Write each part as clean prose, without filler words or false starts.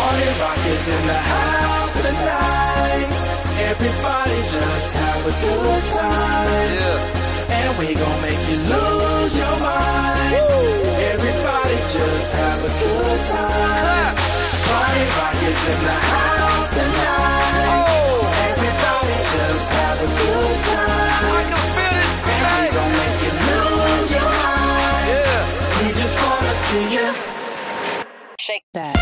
Party rock is in the house tonight. Everybody just have a good time. Yeah. And we gon' make you lose your mind. Woo. Everybody just have a good time. Party rock is in the house tonight. Oh. Everybody just have a good time. I can feel this. And we gon' make you lose your mind. Yeah. We just wanna see you shake that.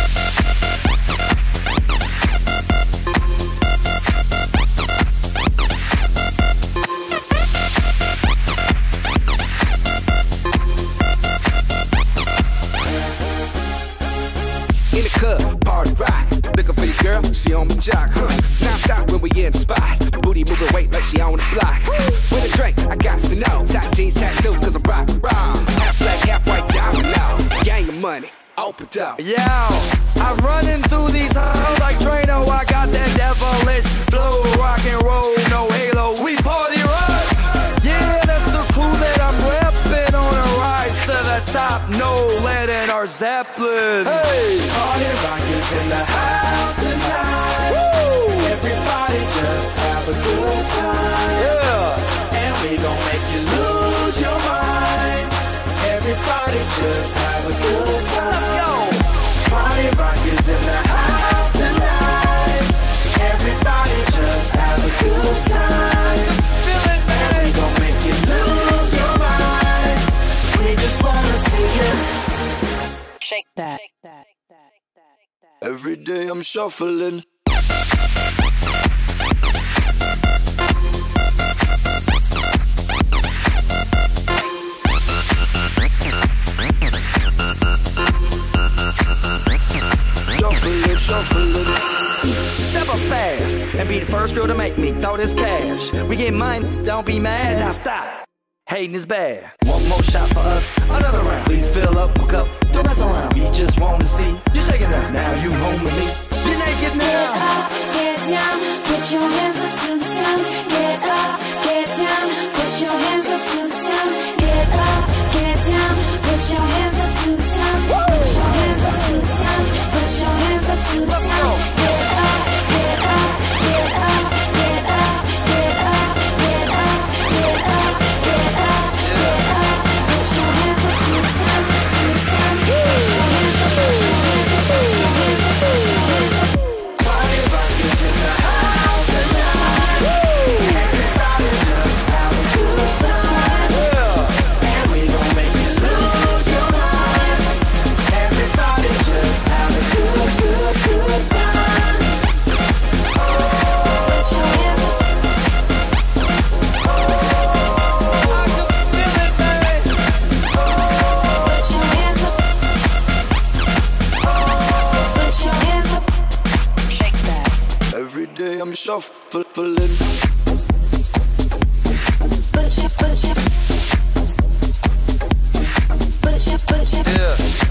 In the club, party rock. Looking for your girl, she on my jock, huh? Now stop when we in the spot. Booty moving weight like she on the block. With a drink, I got to know. Top jeans tattoo, cause I'm rock, raw. Half black, half white, diamond now. Gang of money, open up. Yo, I'm running through these halls like Drano. I got that devilish flow, rock and roll, no halo. We party rock. Yeah, that's the crew that I'm repping on a rise to the top. No lead in our Zeppelin. Hey, party rock is in the house tonight. Woo. Everybody just have a good time. Yeah, and we gon' make you lose your mind. Everybody just have a good time. Let's go. Party rock is in the house tonight. Everybody just have a good time. Feel it, man. And we gon' make you lose your mind. We just wanna see you shake that. Every day I'm shuffling. Step up fast and be the first girl to make me throw this cash. We get mine, don't be mad, now stop. Hating is bad. One more shot for us, another round. Please fill up my cup, don't mess around. We just want to see you shaking up. Now you home with me. You're naked now. Get up, get down, put your hands up to the sound. Get up, get down, put your hands up to the sound. Get up, get down, put your hands up to the sound. Put your hands up to the sound. Put your hands up to the sound. Get up, get up, get up, get up, get up, get up, get up, get up, get up. Put your hands up to the sound, to the sound. Put your hands up, put your hands up, put your hands up, put your hands up. Party rock is in the house tonight. Everybody just have a good time. And we gon' make you lose your mind. Everybody just have a good time. Put your hands up. I can feel it, baby. Put your hands up. Put your hands up. Shake that. Every day I'm shuffling. Put your Yeah.